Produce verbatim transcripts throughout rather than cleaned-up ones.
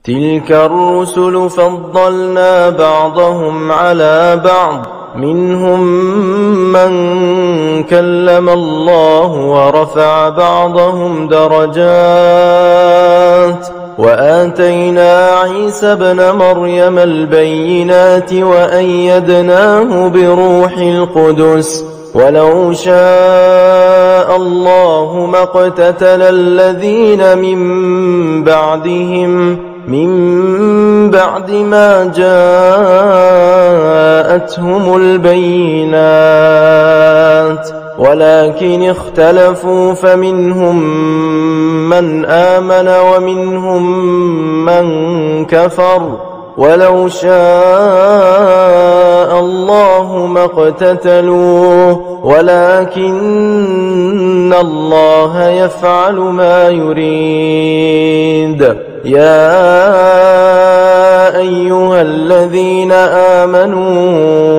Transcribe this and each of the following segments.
تلك الرسل فضلنا بعضهم على بعض منهم من كلم الله ورفع بعضهم درجات وآتينا عيسى ابن مريم البينات وأيدناه بروح القدس ولو شاء الله ما اقتتل الذين من بعدهم من بعد ما جاءتهم البينات ولكن اختلفوا فمنهم من آمن ومنهم من كفر ولو شاء الله ما اقتتلوا ولكن الله يفعل ما يريد. يا أيها الذين آمنوا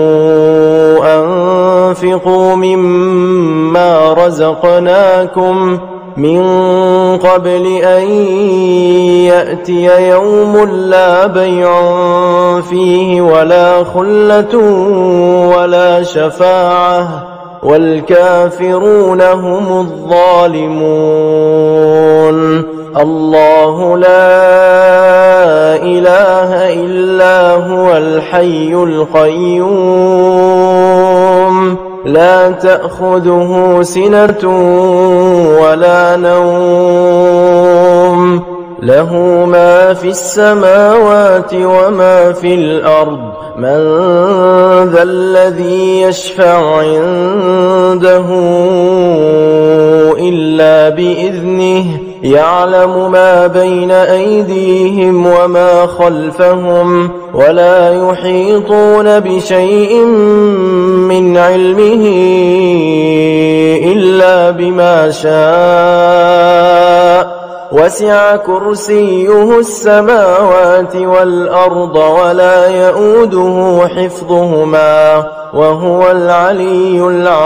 أنفقوا مما رزقناكم من قبل أن يأتي يوم لا بيع فيه ولا خلة ولا شفاعة والكافرون هم الظالمون. الله لا إله إلا هو الحي القيوم لا تأخذه سنة ولا نوم له ما في السماوات وما في الأرض من ذا الذي يشفع عنده إلا بإذنه يعلم ما بين أيديهم وما خلفهم ولا يحيطون بشيء من علمه إلا بما شاء وسع كرسيه السماوات والأرض ولا يؤوده حفظهما وهو العلي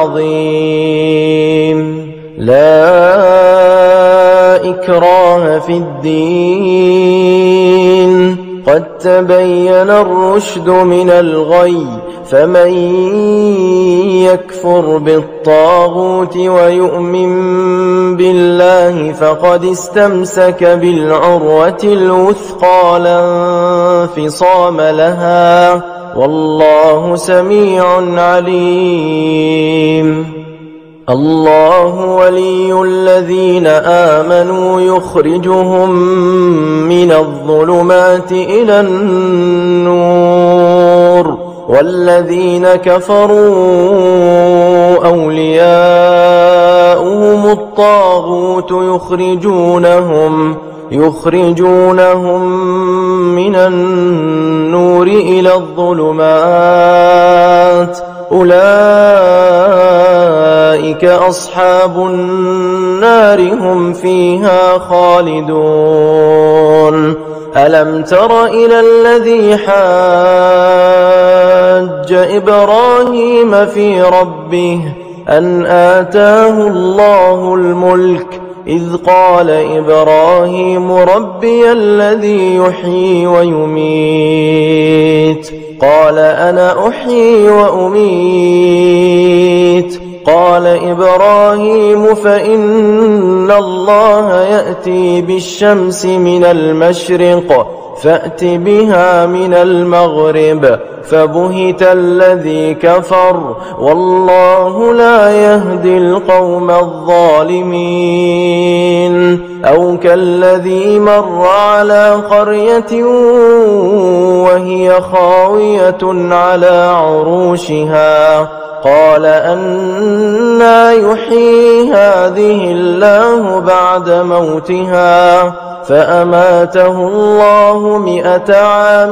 العظيم. لا إكراه في الدين قد تبين الرشد من الغي فمن يكفر بالطاغوت ويؤمن بالله فقد استمسك بالعروة الوثقى لا انفصام لها والله سميع عليم. الله ولي الذين آمنوا يخرجهم من الظلمات إلى النور والذين كفروا أولياؤهم الطاغوت يخرجونهم يخرجونهم من النور إلى الظلمات أولئك أصحاب النار هم فيها خالدون. ألم تر إلى الذي حاج إبراهيم في ربه أن آتاه الله الملك إذ قال إبراهيم ربي الذي يحيي ويميت قال أنا أحيي وأميت قال إبراهيم فإن الله يأتي بالشمس من المشرق فأت بها من المغرب فبهت الذي كفر والله لا يهدي القوم الظالمين. أو كالذي مر على قرية وهي خاوية على عروشها قال أنى يحيي هذه الله بعد موتها فأماته الله مئة عام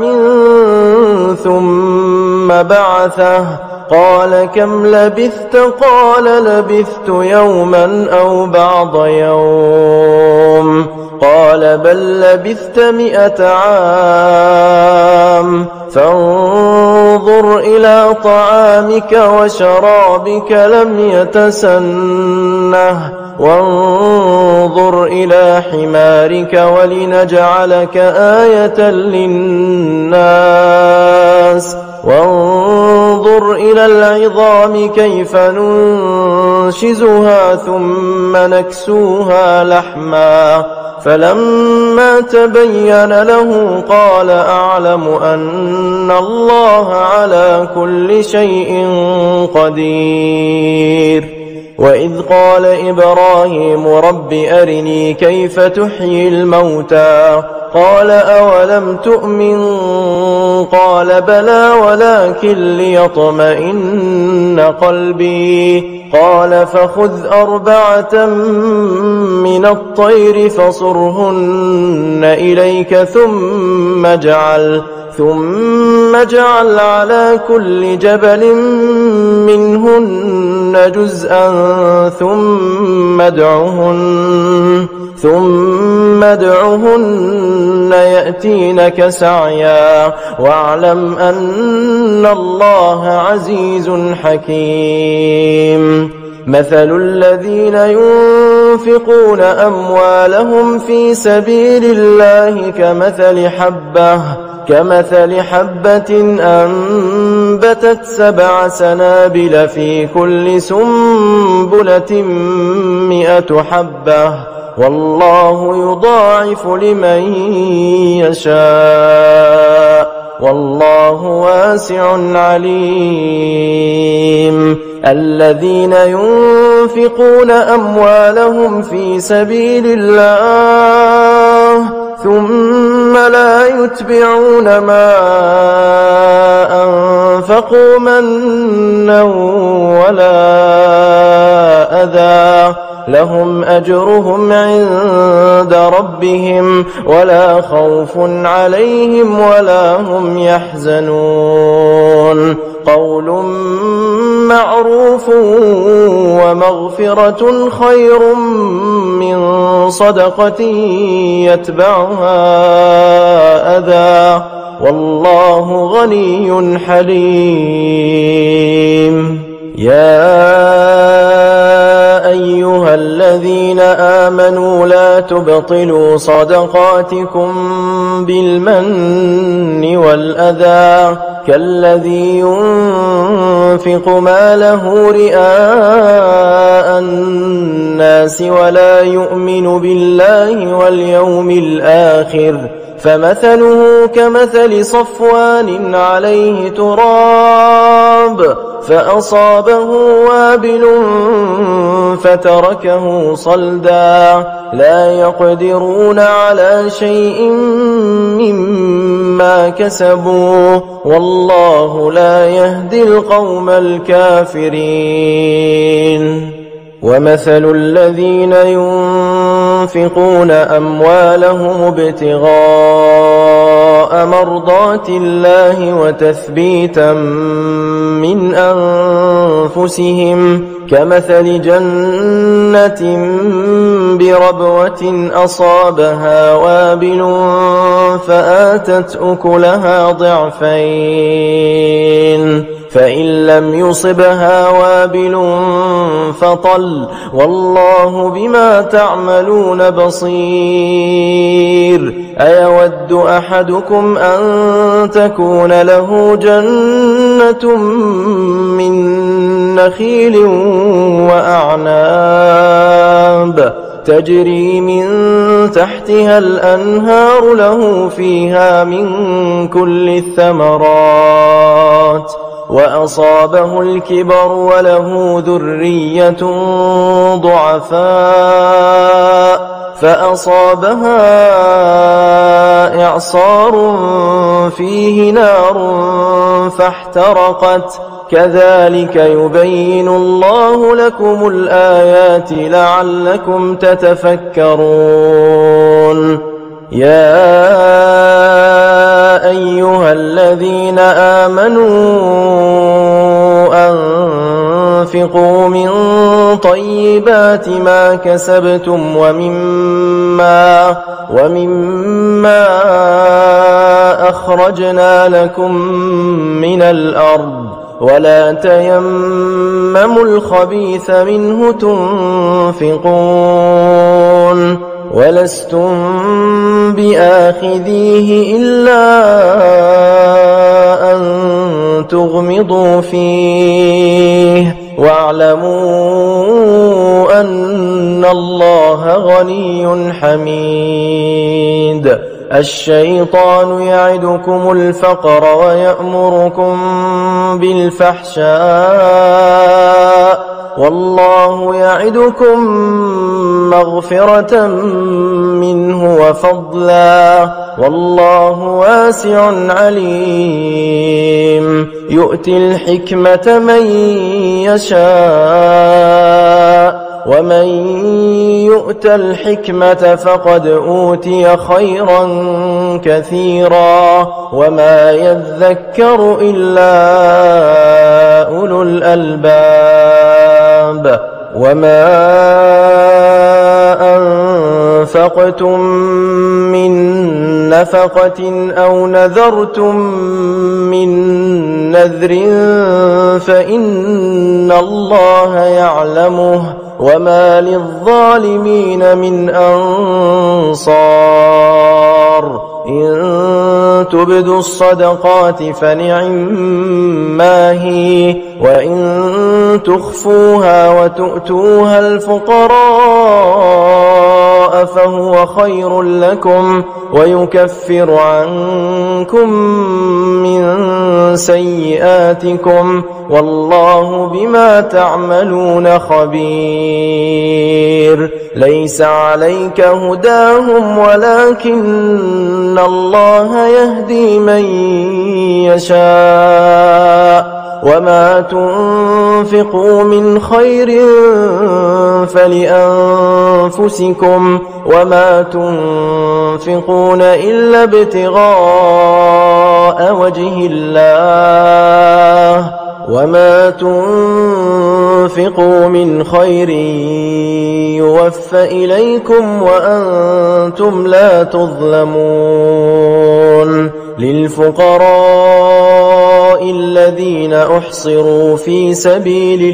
ثم بعثه قال كم لبثت قال لبثت يوما أو بعض يوم قال بل لبثت مئة عام فانظر إلى طعامك وشرابك لم يتسنه وانظر إلى حمارك ولنجعلك آية للناس وانظر إلى العظام كيف ننشزها ثم نكسوها لحما فلما تبين له قال أعلم أن الله على كل شيء قدير. وإذ قال إبراهيم رب أرني كيف تحيي الموتى قال أولم تؤمن قال بلى ولكن ليطمئن قلبي قال فخذ أربعة من الطير فصرهن إليك ثم اجعل ثم اجعل على كل جبل منهن جزءا ثم ادعهن ثم ادعهن يأتينك سعيا واعلم أن الله عزيز حكيم. مثل الذين ينفقون أموالهم في سبيل الله كمثل حبة كمثل حبة أنبتت سبع سنابل في كل سنبلة مئة حبة والله يضاعف لمن يشاء والله واسع عليم. الذين ينفقون أموالهم في سبيل الله ثم لا يتبعون ما أنفقوا منا ولا أذى لهم أجرهم عند ربهم ولا خوف عليهم ولا هم يحزنون. قول معروف ومغفرة خير من صدقة يتبعها أذى والله غني حليم. يا أيها الذين آمنوا لا تبطلوا صدقاتكم بالمن والأذى كالذي ينفق ماله رئاء الناس ولا يؤمن بالله واليوم الآخر فمثله كمثل صفوان عليه تراب فأصابه وابل فتركه صلدا لا يقدرون على شيء مما كسبوا والله لا يهدي القوم الكافرين. ومثل الذين ينفقون أموالهم ابتغاء مرضات الله وتثبيتا من أنفسهم كمثل جنة بربوة أصابها وابل فآتت أكلها ضعفين فإن لم يصبها وابل فطل والله بما تعملون بصير. أيود أحدكم أن تكون له جنة من نخيل وأعناب تجري من تحتها الأنهار له فيها من كل الثمرات وأصابه الكبر وله ذرية ضعفاء فأصابها إعصار فيه نار فاحترقت كذلك يبين الله لكم الآيات لعلكم تتفكرون. يا أيها الذين آمنوا أنفقوا من طيبات ما كسبتم ومما ومما أخرجنا لكم من الأرض ولا تيمموا الخبيث منه تنفقون ولستم بآخذيه إلا أن تغمضوا فيه واعلموا أن الله غني حميد الشيطان يعدكم الفقر ويأمركم بالفحشاء والله يعدكم مغفرة منه وفضلا والله واسع عليم يؤتي الحكمة من يشاء ومن يؤت الحكمة فقد أوتي خيرا كثيرا وما يذكر إلا أولو الألباب وما أنفقتم من نفقة أو نذرتم من نذر فإن الله يعلمه وما للظالمين من أنصار إن تبدوا الصدقات فنعما هي وإن تخفوها وتؤتوها الفقراء فهو خير لكم ويكفر عنكم من سيئاتكم والله بما تعملون خبير ليس عليك هداهم ولكن الله يهدي من يشاء وما تنفقوا من خير فلأنفسكم وما تنفقون إلا ابتغاء وجه الله وما تنفقوا من خير يوفى إليكم وأنتم لا تظلمون للفقراء الذين أحصروا في سبيل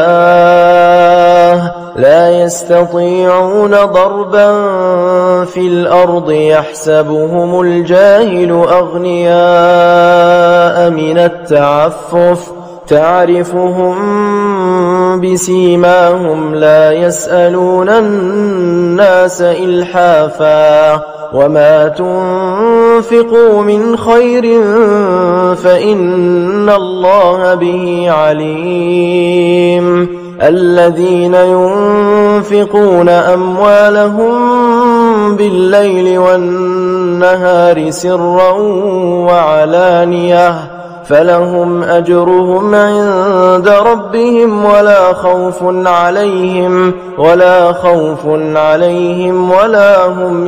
الله لا يستطيعون ضربا في الأرض يحسبهم الجاهل أغنياء من التعفف تعرفهم بسيماهم لا يسألون الناس إلحافا وما تنفقوا من خير فإن الله به عليم الذين ينفقون أموالهم بالليل والنهار سرا وعلانية فلهم أجرهم عند ربهم ولا خوف عليهم ولا خوف عليهم ولا هم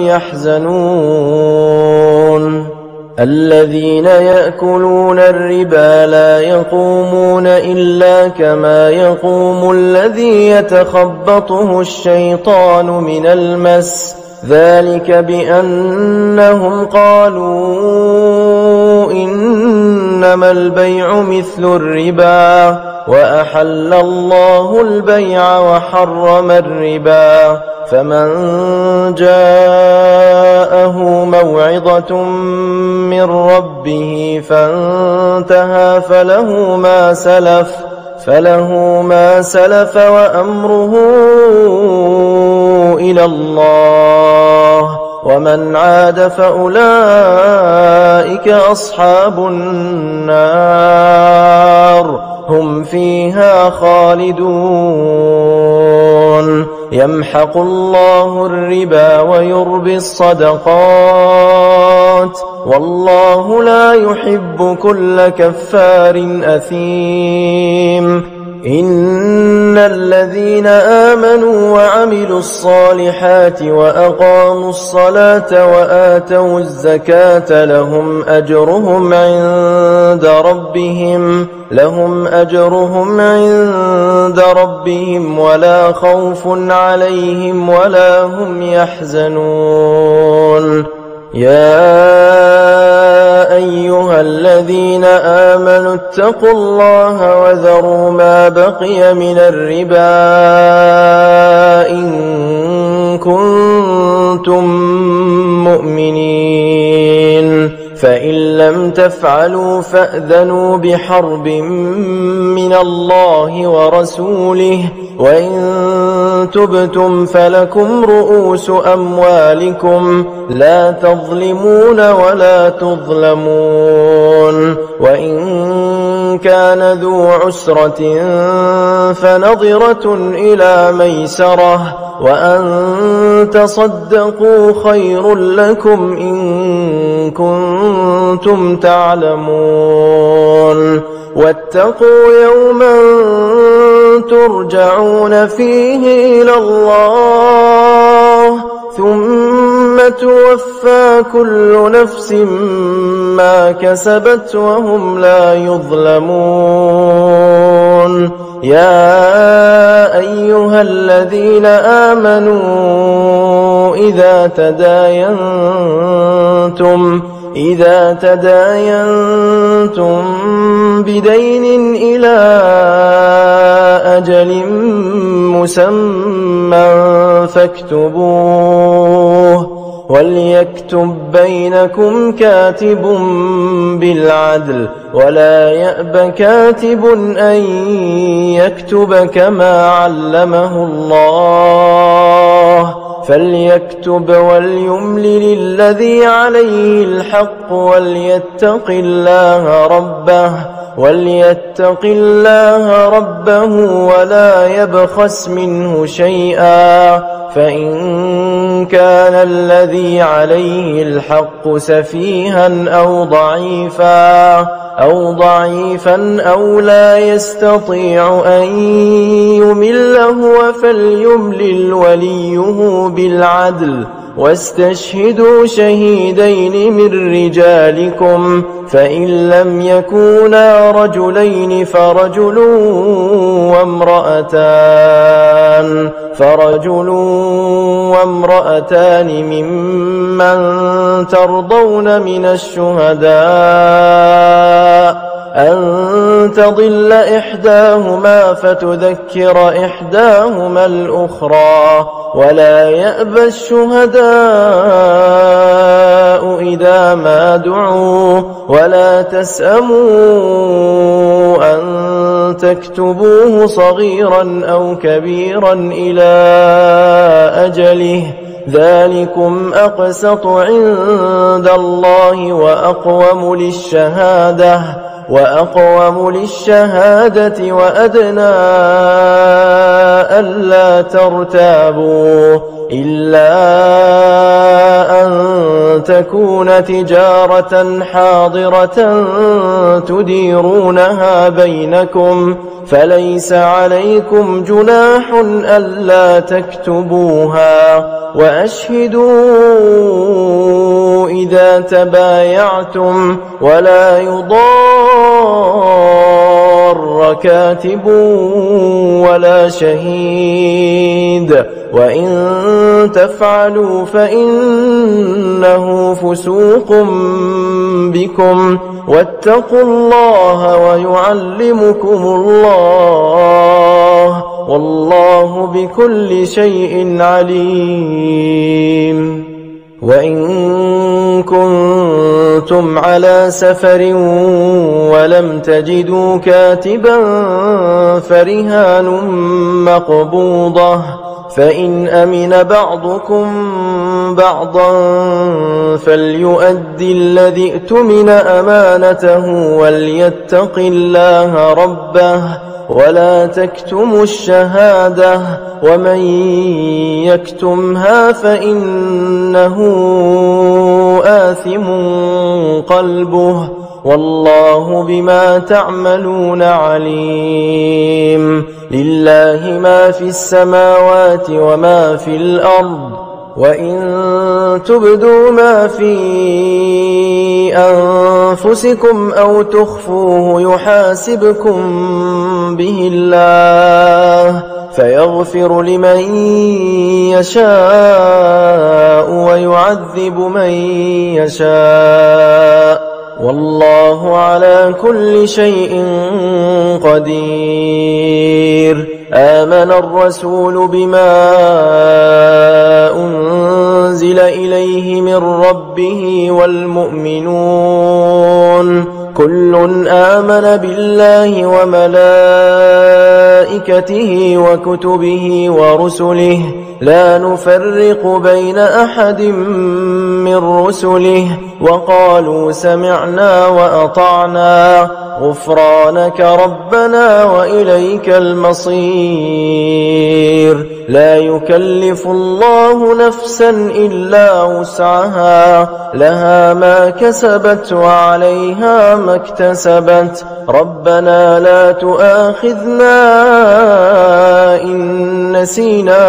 يحزنون الذين يأكلون الربا لا يقومون إلا كما يقوم الذي يتخبطه الشيطان من المس ذلك بأنهم قالوا إنما البيع مثل الربا وأحل الله البيع وحرم الربا فمن جاءه موعظة من ربه فانتهى فله ما سلف فله ما سلف وأمره إلى الله ومن عاد فأولئك أصحاب النار هم فيها خالدون يمحق الله الربا ويربي الصدقات والله لا يحب كل كفار أثيم إن الذين آمنوا وعملوا الصالحات وأقاموا الصلاة وآتوا الزكاة لهم أجرهم عند ربهم لهم أجرهم عند ربهم ولا خوف عليهم ولا هم يحزنون يا أيها الذين آمنوا اتقوا الله وذروا ما بقي من الربا إن كنتم مؤمنين فإن لم تفعلوا فأذنوا بحرب من الله ورسوله وإن تبتم فلكم رؤوس أموالكم لا تظلمون ولا تظلمون وإن كان ذو عسرة فنظرة إلى ميسرة وأن تصدقوا خير لكم إن كنتم تعلمون واتقوا يوما ترجعون فيه إلى الله ثم توفى كل نفس ما كسبت وهم لا يظلمون يا أيها الذين آمنوا إذا تداينتم إذا تداينتم بدين إلى أجل مسمى فاكتبوه وليكتب بينكم كاتب بالعدل ولا يأب كاتب أن يكتب كما علمه الله فليكتب وليملل الذي عليه الحق وليتق الله ربه وليتق الله ربه ولا يبخس منه شيئا فإن كان الذي عليه الحق سفيها أو ضعيفا أو ضعيفا أو لا يستطيع أن يمل هو فليملل وليه بالعدل واستشهدوا شهيدين من رجالكم فإن لم يكونا رجلين فرجل وامرأتان فرجل وامرأتان ممن ترضون من الشهداء أن تضل إحداهما فتذكر إحداهما الأخرى ولا يأبى الشهداء إذا ما دعوا ولا تسأموا أن تكتبوه صغيرا أو كبيرا إلى أجله ذلكم أقسط عند الله وأقوم للشهادة وأقوم للشهادة وأدنى ألا ترتابوا إلا أن تكون تجارة حاضرة تديرونها بينكم فليس عليكم جناح ألا تكتبوها وأشهدوا إذا تبايعتم ولا يضار كاتب ولا شهيد وإن تفعلوا فإنه فسوق بكم واتقوا الله ويعلمكم الله والله بكل شيء عليم وإن كنتم على سفر ولم تجدوا كاتبا فرهان مقبوضة فإن أمن بعضكم بعضا فليؤدي الذي ائتمن أمانته وليتق الله ربه ولا تكتموا الشهادة ومن يكتمها فإنه آثم قلبه والله بما تعملون عليم لله ما في السماوات وما في الأرض وإن تبدوا ما في أنفسكم أو تخفوه يحاسبكم به الله فيغفر لمن يشاء ويعذب من يشاء والله على كل شيء قدير. آمن الرسول بما أنزل إليه من ربه والمؤمنون كل آمن بالله وملائكته وكتبه ورسله لا نفرق بين أحد من رسله وقالوا سمعنا وأطعنا غفرانك ربنا وإليك المصير. لا يكلف الله نفسا إلا وسعها لها ما كسبت وعليها ما اكتسبت ربنا لا تؤاخذنا إن نسينا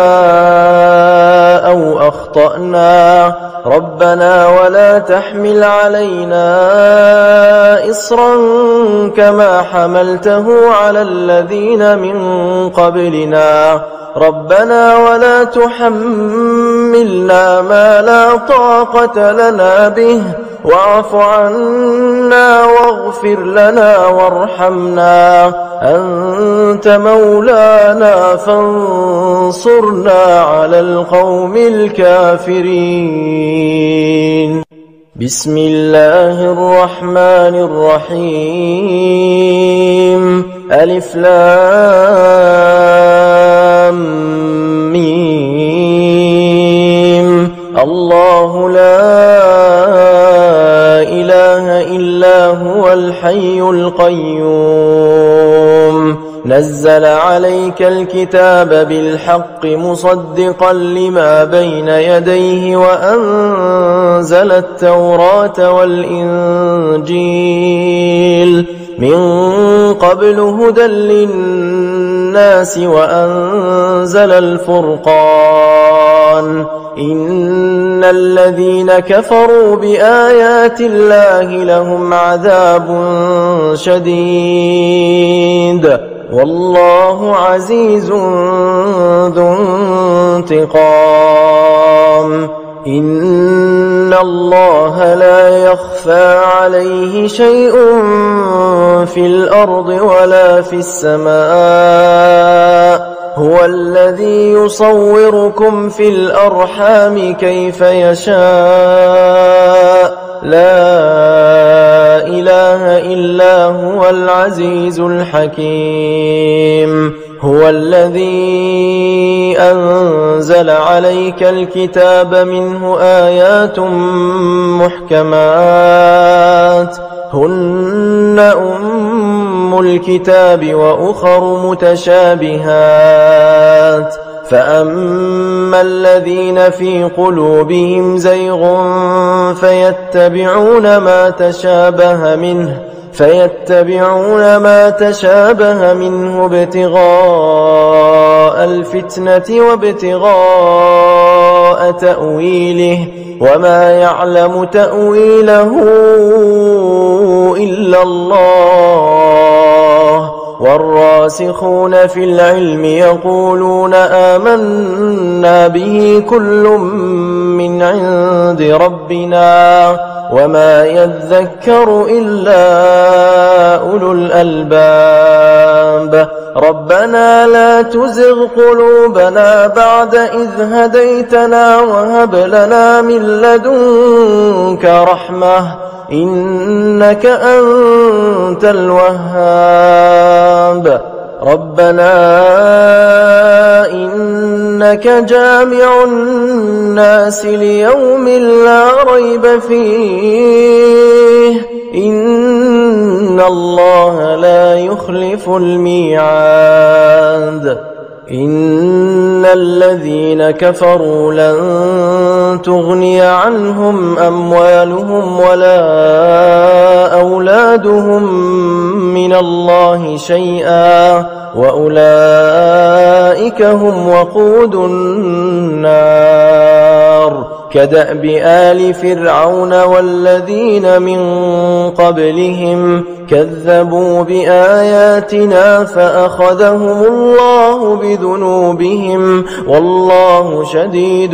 أو أخطأنا ربنا ولا تحمل علينا إصرا كما حملته على الذين من قبلنا ربنا ولا تحملنا ما لا طاقة لنا به واعف عنا واغفر لنا وارحمنا أنت مولانا فانصرنا على القوم الكافرين. بسم الله الرحمن الرحيم. ألف لام ميم. الله لا إله إلا هو الحي القيوم نزل عليك الكتاب بالحق مصدقا لما بين يديه وأنزل التوراة والإنجيل من قبل هدى للناس وأنزل الفرقان إن الذين كفروا بآيات الله لهم عذاب شديد والله عزيز ذو انتقام. إن الله لا يخفى عليه شيء في الأرض ولا في السماء هو الذي يصوركم في الأرحام كيف يشاء لا إله إلا هو العزيز الحكيم. هو الذي أنزل عليك الكتاب منه آيات محكمات هن أم الكتاب وأخر متشابهات فأما الذين في قلوبهم زيغ فيتبعون ما تشابه منه فيتبعون ما تشابه منه ابتغاء الفتنة وابتغاء تأويله وما يعلم تأويله إلا الله والراسخون في العلم يقولون آمنا به كل من عند ربنا وما يذكر إلا أولو الألباب. ربنا لا تزغ قلوبنا بعد إذ هديتنا وهب لنا من لدنك رحمة إنك أنت الوهاب. ربنا إنك جامع الناس ليوم لا ريب فيه إن الله لا يخلف الميعاد. إن الذين كفروا لن تغني عنهم أموالهم ولا أولادهم من الله شيئا وأولئك هم وقود النار. كدأب آل فرعون والذين من قبلهم كذبوا بآياتنا فأخذهم الله بذنوبهم والله شديد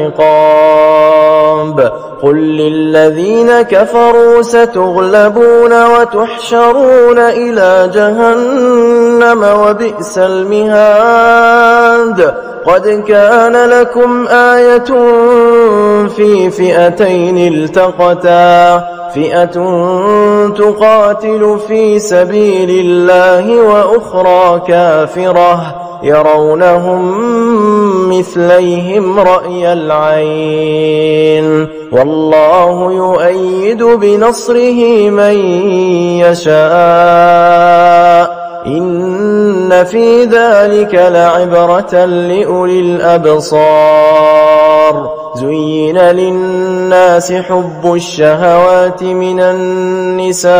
العقاب قل للذين كفروا ستغلبون وتحشرون إلى جهنم وبئس المهاد قد كان لكم آية في فئتين التقتا فئة تقاتل في سبيل الله وأخرى كافرة يرونهم مثليهم رأي العين والله يؤيد بنصره من يشاء إن في ذلك لعبرة لأولي الأبصار زين للناس حب الشهوات من النساء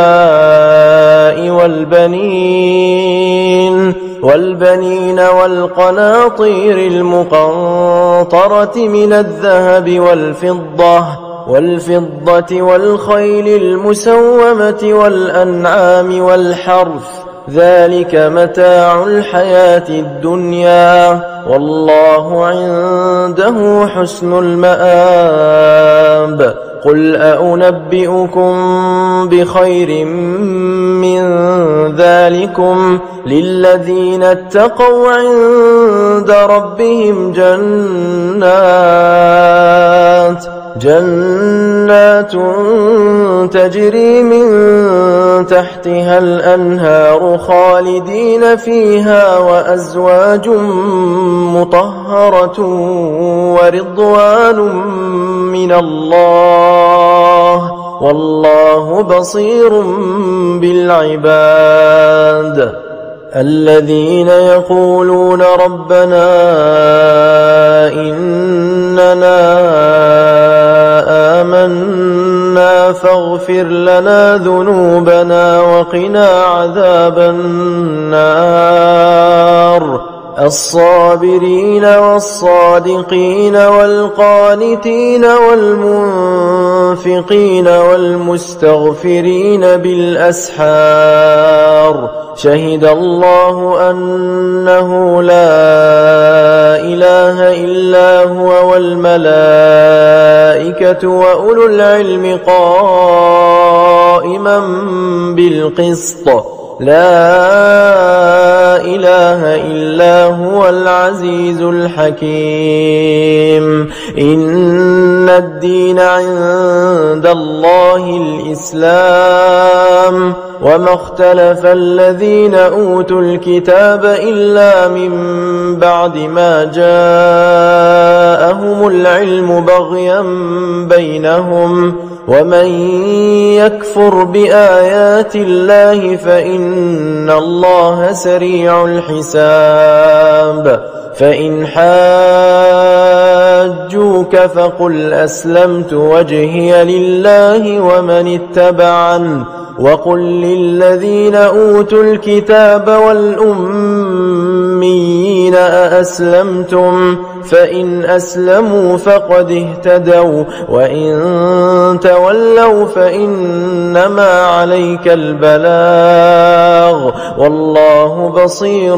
والبنين والبنين والقناطير المقنطرة من الذهب والفضة والفضة والخيل المسومة والأنعام والحرث ذلك متاع الحياة الدنيا والله عنده حسن المآب قل أنبئكم بخير من ذلكم للذين اتقوا عند ربهم جنات جنات تجري من تحتها الأنهار خالدين فيها وأزواج مطهرة ورضوان من الله والله بصير بالعباد الذين يقولون ربنا إننا آمنا فاغفر لنا ذنوبنا وقنا عذاب النار الصابرين والصادقين والقانتين والمنفقين والمستغفرين بالأسحار شهد الله أنه لا إله إلا هو والملائكة وأولو العلم قائما بالقسط لا إله إلا هو العزيز الحكيم إن الدين عند الله الإسلام وما اختلف الذين أوتوا الكتاب إلا من بعد ما جاءهم العلم بغيا بينهم ومن يكفر بآيات الله فإن الله سريع الحساب فإن حاجوك فقل أسلمت وجهي لله ومن اتبعن وقل للذين أوتوا الكتاب والأميين أأسلمتم فإن أسلموا فقد اهتدوا وإن تولوا فإنما عليك البلاغ والله بصير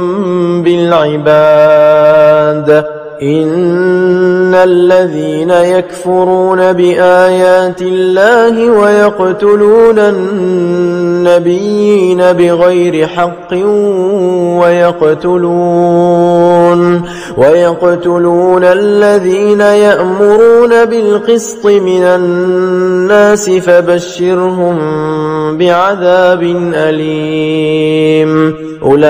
بالعباد إن الذين يكفرون بآيات الله ويقتلون النبيين بغير حق ويقتلون ويقتلون الذين يأمرون بالقسط من الناس فبشرهم بعذاب أليم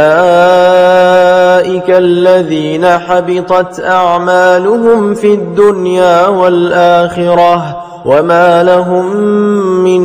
أولئك الذين حبطت أعمالهم في الدنيا والآخرة وما لهم من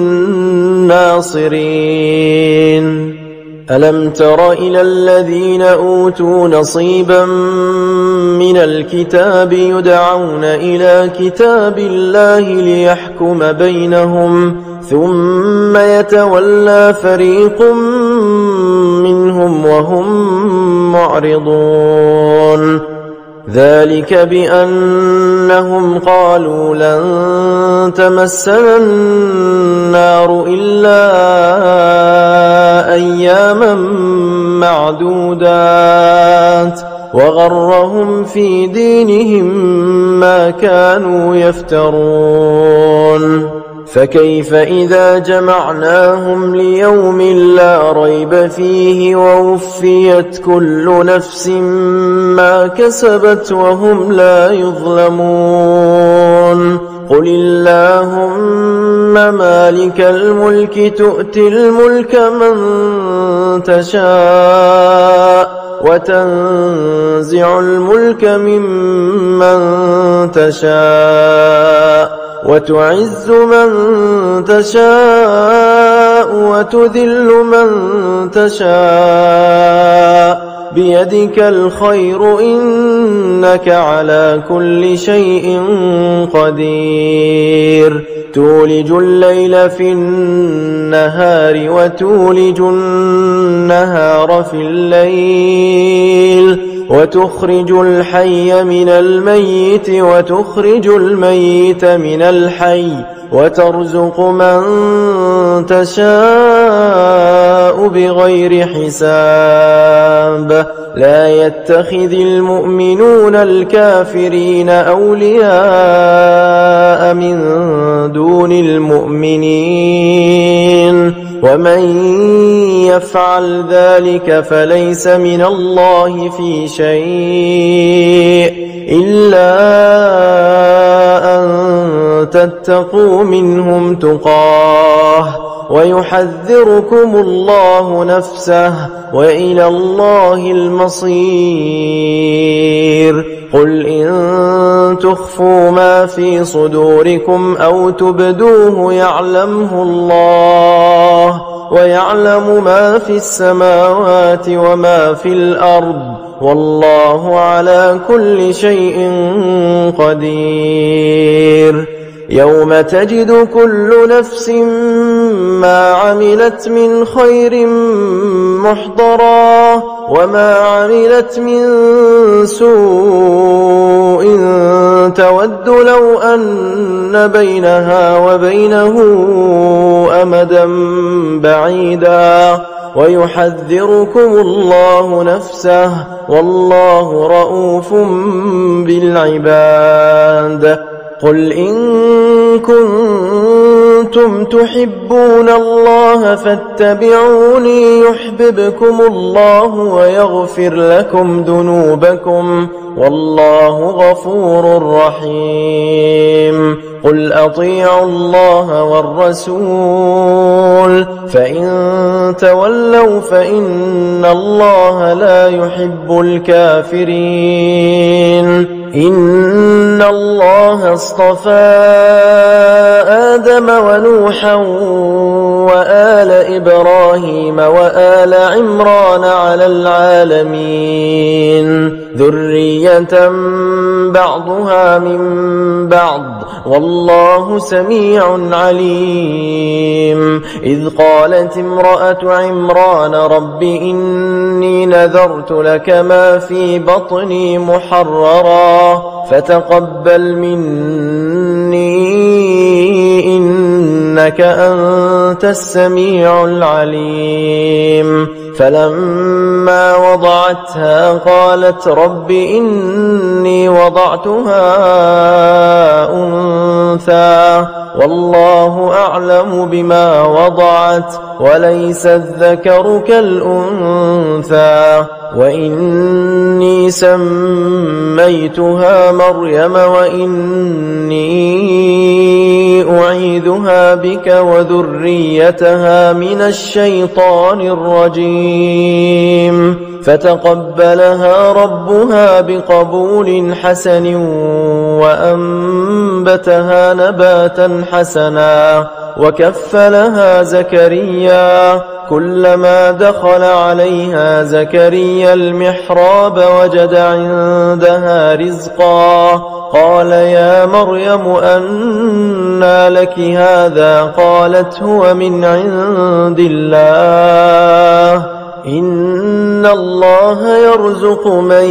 ناصرين ألم تر إلى الذين أوتوا نصيبا من الكتاب يدعون إلى كتاب الله ليحكم بينهم ثم يتولى فريق منهم وهم معرضون ذلك بأنهم قالوا لن تمسنا النار إلا أياما معدودات وغرهم في دينهم ما كانوا يفترون فكيف إذا جمعناهم ليوم لا ريب فيه ووفيت كل نفس ما كسبت وهم لا يظلمون قل اللهم مالك الملك تؤتي الملك من تشاء وتنزع الملك ممن تشاء وتعز من تشاء وتذل من تشاء بيدك الخير إنك على كل شيء قدير تولج الليل في النهار وتولج النهار في الليل وتخرج الحي من الميت وتخرج الميت من الحي وترزق من تشاء بغير حساب لا يتخذ المؤمنون الكافرين أولياء من دون المؤمنين ومن يفعل ذلك فليس من الله في شيء إلا أن تتقوا منهم تقاه ويحذركم الله نفسه وإلى الله المصير قل إن تخفوا ما في صدوركم أو تبدوه يعلمه الله ويعلم ما في السماوات وما في الأرض والله على كل شيء قدير يوم تجد كل نفس ما عملت من خير محضرا وما عملت من سوء تود لو أن بينها وبينه أمدا بعيدا ويحذركم الله نفسه والله رؤوف بالعباد قل إن كنتم تحبون الله فاتبعوني يحببكم الله ويغفر لكم ذنوبكم والله غفور رحيم قل أطيعوا الله والرسول فإن تولوا فإن الله لا يحب الكافرين إن الله اصطفى آدم ونوحا وآل إبراهيم وآل عمران على العالمين ذرية بعضها من بعض والله سميع عليم إذ قالت امرأة عمران رب إني نذرت لك ما في بطني محررا فتقبل مني إنك أنت السميع العليم فلما وضعتها قالت رب إني وضعتها أنثى والله أعلم بما وضعت وليس الذكر كالأنثى وإني سميتها مريم وإني أعيذها بك وذريتها من الشيطان الرجيم فتقبلها ربها بقبول حسن وأنبتها نباتا حسنا وكفلها زكريا كلما دخل عليها زكريا المحراب وجد عندها رزقا قال يا مريم أنى لك هذا قالت هو من عند الله إن إن الله يرزق من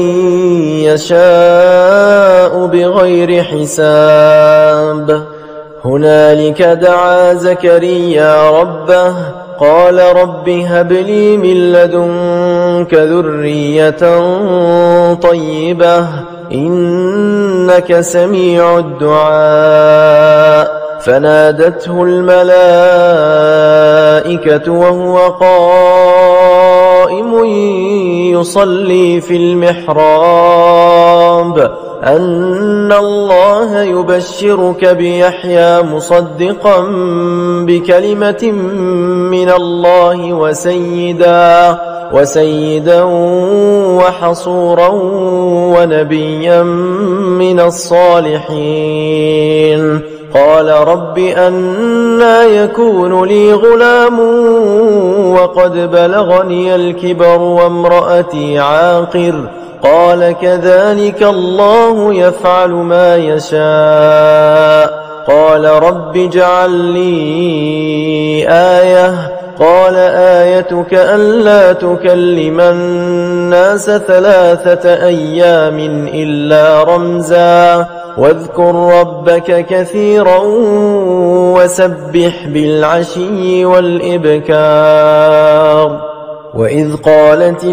يشاء بغير حساب هنالك دعا زكريا ربه قال رب هب لي من لدنك ذرية طيبة إنك سميع الدعاء فنادته الملائكة وهو قائم يصلي في المحراب أن الله يبشرك بيحيى مصدقا بكلمة من الله وسيدا وسيدا وحصورا ونبيا من الصالحين قال رب أنى يكون لي غلام وقد بلغني الكبر وامرأتي عاقر قال كذلك الله يفعل ما يشاء قال رب اجعل لي آية قال آيتك ألا تكلم الناس ثلاثة أيام إلا رمزا واذكر ربك كثيرا وسبح بالعشي والإبكار وإذ قالت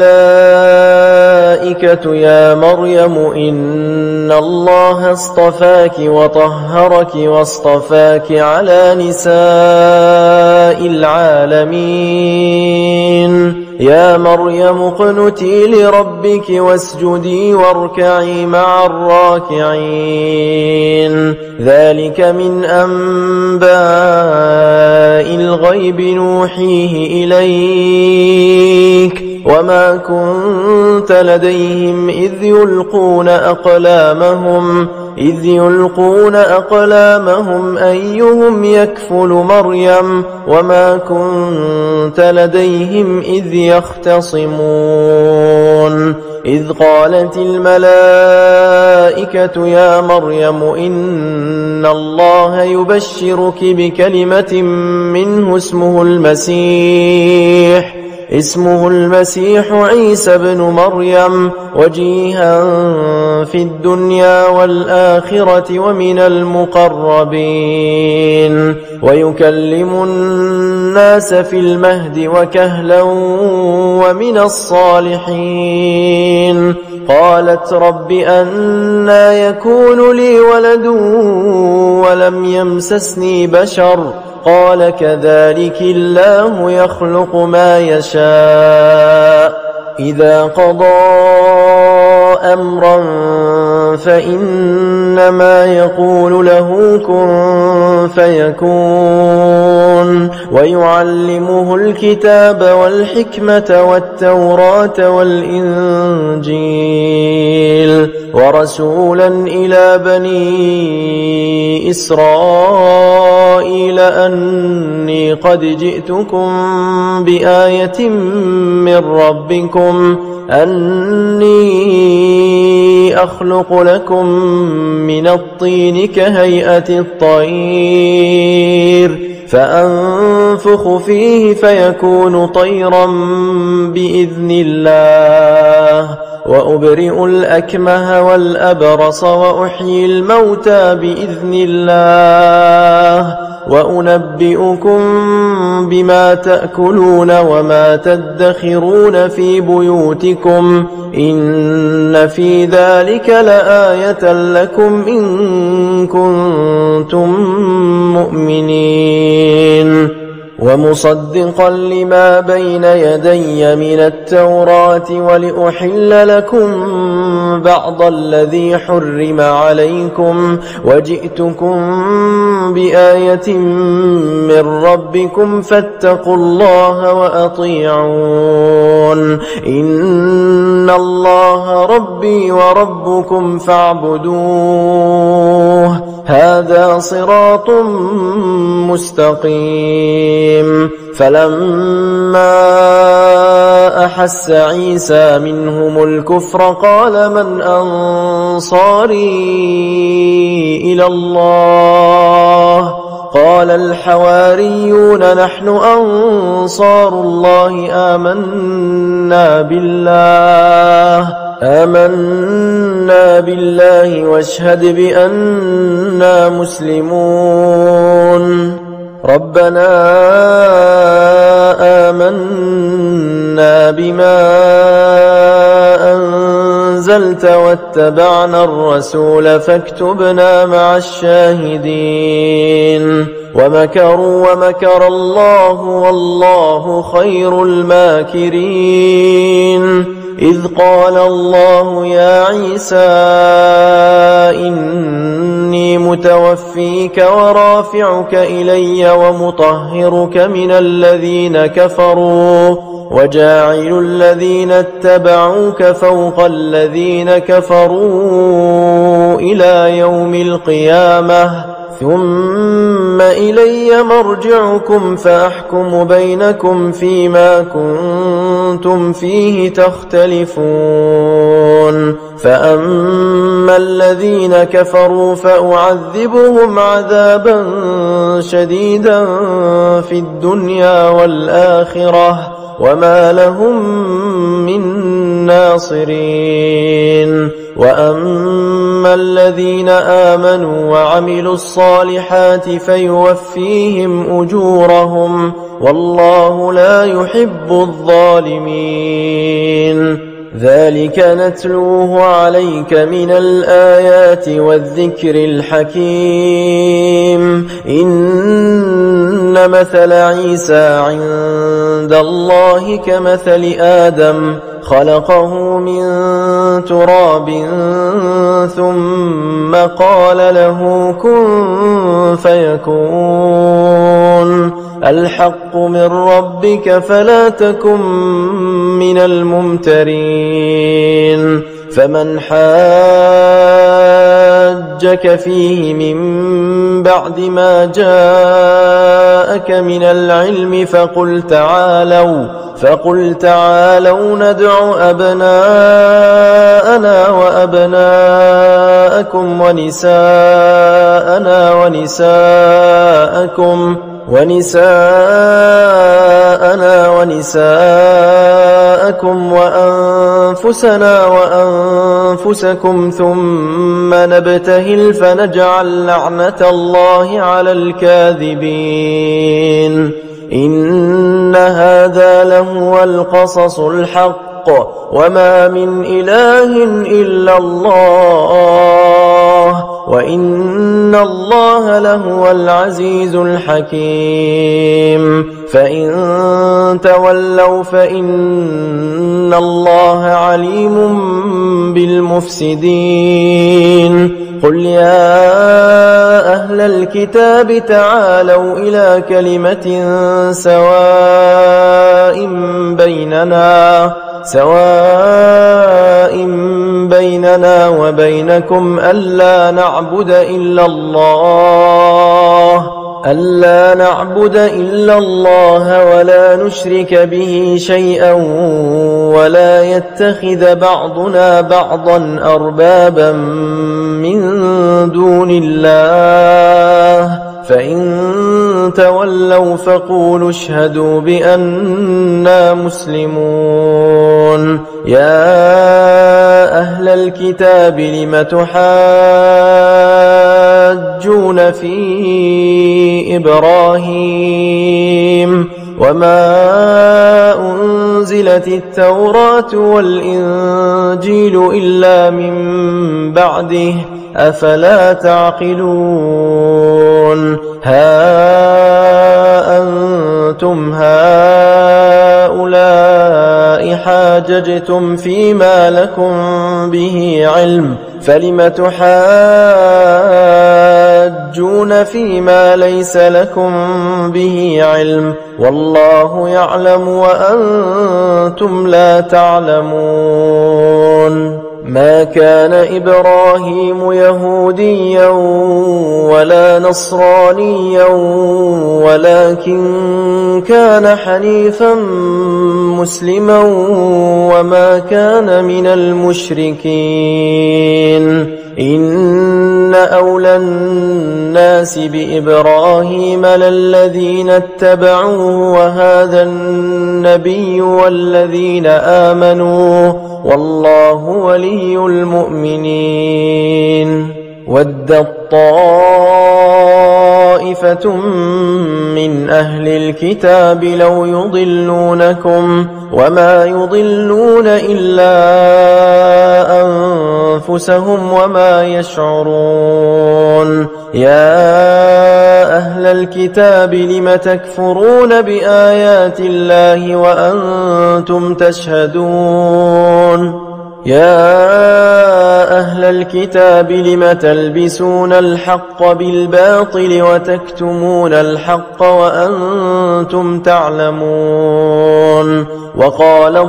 الملائكة يا مريم إن الله اصطفاك وطهرك واصطفاك على نساء العالمين يا مريم اقنتي لربك واسجدي واركعي مع الراكعين ذلك من أنباء الغيب نوحيه إليك وما كنت لديهم إذ يلقون أقلامهم إذ يلقون أقلامهم أيهم يكفل مريم وما كنت لديهم إذ يختصمون إذ قالت الملائكة يا مريم إن الله يبشرك بكلمة منه اسمه المسيح اسمه المسيح عيسى بن مريم وجيها في الدنيا والآخرة ومن المقربين ويكلم الناس في المهد وكهلا ومن الصالحين قالت رب أنى يكون لي ولد ولم يمسسني بشر قال كذلك الله يخلق ما يشاء إذا قضى أمرا فإنما يقول له كن فيكون ويعلمه الكتاب والحكمة والتوراة والإنجيل ورسولا إلى بني إسرائيل أني قد جئتكم بآية من ربكم أني أخلق لكم من الطين كهيئة الطير فأنفخ فيه فيكون طيرا بإذن الله وأبرئ الأكمه والأبرص وأحيي الموتى بإذن الله وأنبئكم بما تأكلون وما تدخرون في بيوتكم إن في ذلك لآية لكم إن كنتم مؤمنين ومصدقا لما بين يدي من التوراة ولأحل لكم بعض الذي حرم عليكم وجئتكم بآية من ربكم فاتقوا الله وأطيعون إن الله ربي وربكم فاعبدوه هذا صراط مستقيم فلما أحس عيسى منهم الكفر قال من أنصاري إلى الله قال الحواريون نحن أنصار الله آمنا بالله آمنا بالله واشهد بأننا مسلمون ربنا آمنا بما أنزلت واتبعنا الرسول فاكتبنا مع الشاهدين ومكروا ومكر الله والله خير الماكرين إذ قال الله يا عيسى إني متوفيك ورافعك إلي ومطهرك من الذين كفروا وجاعل الذين اتبعوك فوق الذين كفروا إلى يوم القيامة ثم إلي مرجعكم فأحكم بينكم فيما كنتم فيه تختلفون فأما الذين كفروا فأعذبهم عذابا شديدا في الدنيا والآخرة وما لهم من ناصرين وأما الذين آمنوا وعملوا الصالحات فيوفيهم أجورهم والله لا يحب الظالمين ذلك نتلوه عليك من الآيات والذكر الحكيم إن مثل عيسى عند الله كمثل آدم خلقه من تراب ثم قال له كن فيكون الحق من ربك فلا تكن من الممترين فمن حاجك فيه من بعد ما جاءك من العلم فقل تعالوا فقل تعالوا ندع أبناءنا وأبناءكم ونساءنا ونساءكم ونساءنا ونساءكم وأنفسنا وأنفسكم ثم نبتهل فنجعل لعنة الله على الكاذبين إن هذا لهو القصص الحق وما من إله إلا الله وإن الله لهو العزيز الحكيم فإن تولوا فإن الله عليم بالمفسدين قل يا أهل الكتاب تعالوا إلى كلمة سواء بيننا سواء بيننا وبينكم ألا نعبد إلا الله ألا نعبد إلا الله ولا نشرك به شيئا ولا يتخذ بعضنا بعضا أربابا من دون الله فإن تولوا فقولوا اشهدوا بأننا مسلمون يا أهل الكتاب لم تحاجون في إبراهيم وما أنزلت التوراة والإنجيل إلا من بعده أفلا تعقلون ها أنتم هؤلاء حاججتم فيما لكم به علم فلم تحاجون فيما ليس لكم به علم والله يعلم وأنتم لا تعلمون ما كان إبراهيم يهوديا ولا نصرانيا ولكن كان حنيفا مسلما وما كان من المشركين إن أولى الناس بإبراهيم للذين اتبعوه وهذا النبي والذين آمنوا والله ولي المؤمنين. ودت طائفة من أهل الكتاب لو يضلونكم وما يضلون إلا أنفسهم وما يشعرون. يا أهل الكتاب لم تكفرون بآيات الله وأنتم تشهدون. يا أهل الكتاب لم تلبسون الحق بالباطل وتكتمون الحق وأنتم تعلمون. وقالت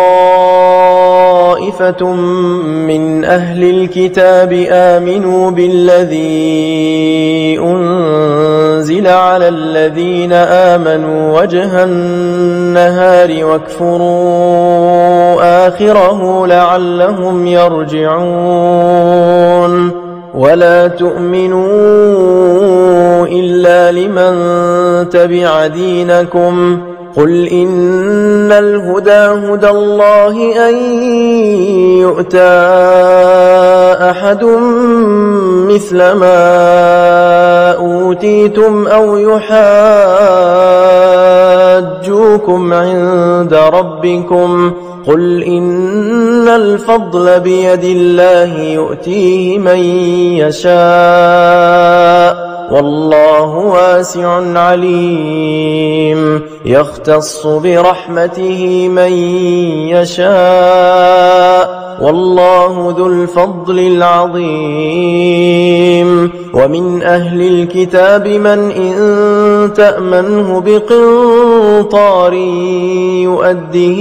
طائفة من أهل الكتاب آمنوا بالذي أنزل على الذين آمنوا وجه النهار واكفروا آخره لعلهم يرجعون. ولا تؤمنوا إلا لمن تبع دينكم قل إن الهدى هدى الله أن يؤتى أحد مثل ما أوتيتم أو يحاجوكم عند ربكم قل إن الفضل بيد الله يؤتيه من يشاء والله واسع عليم. يختص برحمته من يشاء والله ذو الفضل العظيم. ومن أهل الكتاب من إن تأمنه بقنطار يؤده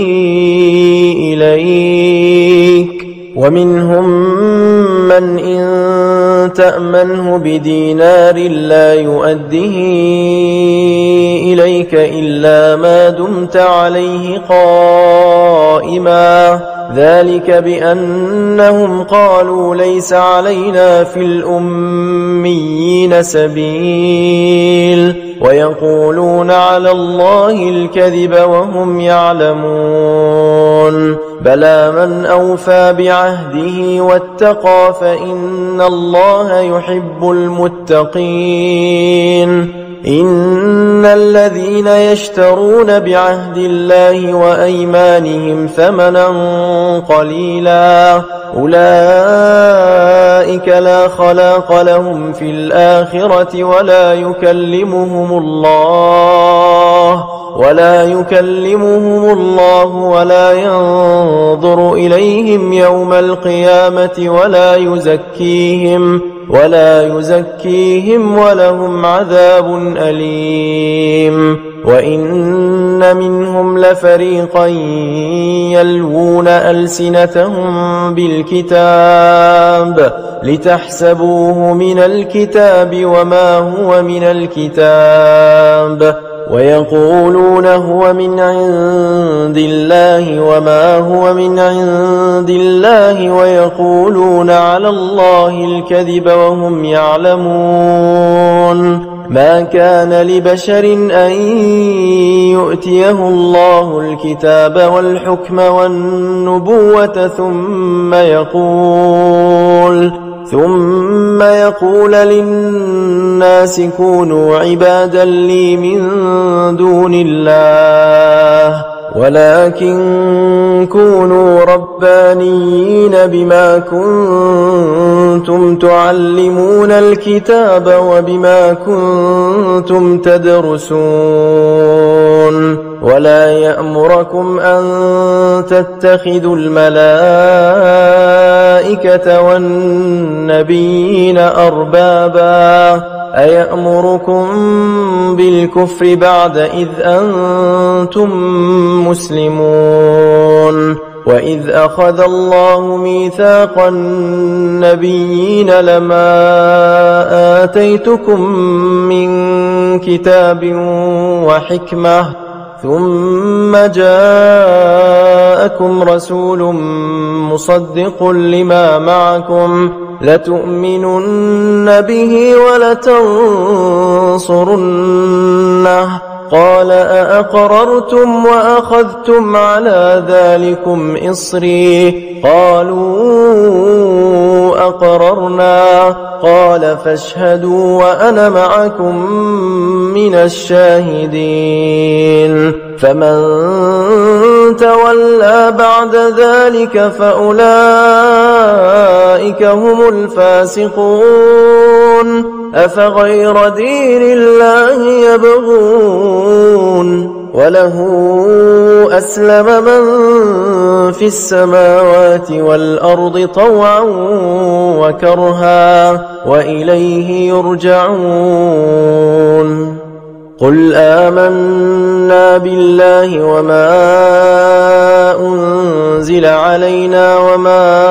إليك ومنهم من إن تأمنه بدينار لا يؤده إليك إلا ما دمت عليه قائما ذلك بأنهم قالوا ليس علينا في الأميين سبيل ويقولون على الله الكذب وهم يعلمون. بلى من أوفى بعهده واتقى فإن الله يحب المتقين. إن الذين يشترون بعهد الله وأيمانهم ثمنا قليلا أولئك لا خلاق لهم في الآخرة ولا يكلمهم الله ولا يكلمهم الله ولا ينظر إليهم يوم القيامة ولا يزكيهم ولا يزكيهم ولهم عذاب أليم. وإن منهم لفريقا يلوون ألسنتهم بالكتاب لتحسبوه من الكتاب وما هو من الكتاب ويقولون هو من عند الله وما هو من عند الله ويقولون على الله الكذب وهم يعلمون. ما كان لبشر أن يؤتيه الله الكتاب والحكم والنبوة ثم يقول ثم يقول للناس كونوا عبادا لي من دون الله ولكن كونوا ربانيين بما كنتم تعلمون الكتاب وبما كنتم تدرسون. ولا يأمركم أن تتخذوا الملائكة والنبيين أربابا أيأمركم بالكفر بعد إذ أنتم مسلمون. وإذ أخذ الله ميثاق النبيين لما آتيتكم من كتاب وحكمة ثم جاءكم رسول مصدق لما معكم لتؤمنن به ولتنصرنه قال أأقررتم وأخذتم على ذلكم إصري قالوا أقررنا قال فاشهدوا وأنا معكم من الشاهدين فمن تولى بعد ذلك فأولئك هم الفاسقون أفغير دين الله يبغون وله أسلم من في السماوات والأرض طوعا وكرها وإليه يرجعون قل آمنا بالله وما أنزل علينا وما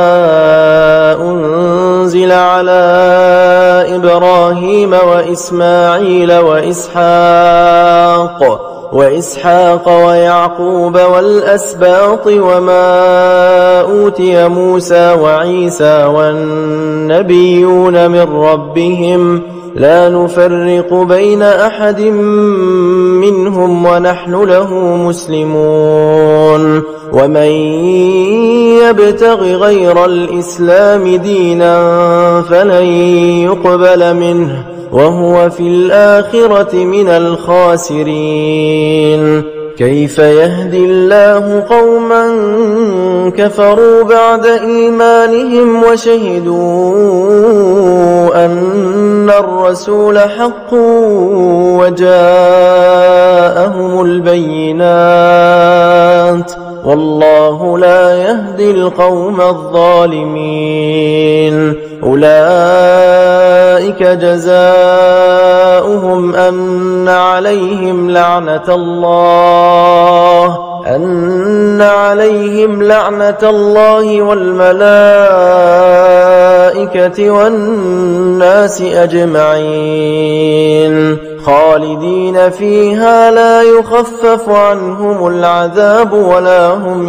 أنزل على إبراهيم وإسماعيل وإسحاق وإسحاق ويعقوب والأسباط وما أوتي موسى وعيسى والنبيون من ربهم لا نفرق بين أحد منهم ونحن له مسلمون ومن يبتغ غير الإسلام دينا فلن يقبل منه وهو في الآخرة من الخاسرين كيف يهدي الله قوما كفروا بعد إيمانهم وشهدوا أن الرسول حق وجاءهم البينات والله لا يهدي القوم الظالمين أولئك جزاؤهم أن عليهم لعنة الله أن عليهم لعنة الله والملائكة والناس أجمعين خالدين فيها لا يخفف عنهم العذاب ولا هم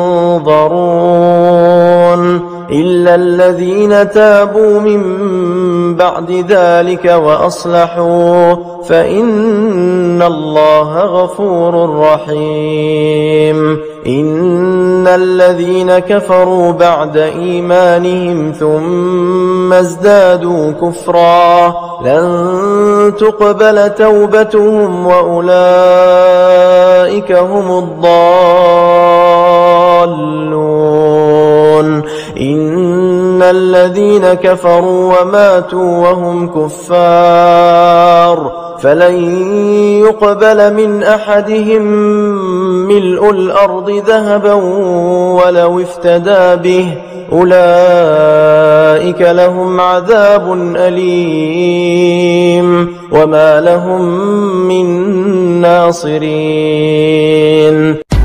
ينظرون إلا الذين تابوا من بعد ذلك وأصلحوا فإن الله غفور رحيم إن الذين كفروا بعد إيمانهم ثم ازدادوا كفرا لن تقبل توبتهم وأولئك هم الضالون إن الذين كفروا وماتوا وهم كفار فلن يقبل من أحدهم ملء الأرض ذهبا ولو افتدى به أولئك لهم عذاب أليم وما لهم من ناصرين.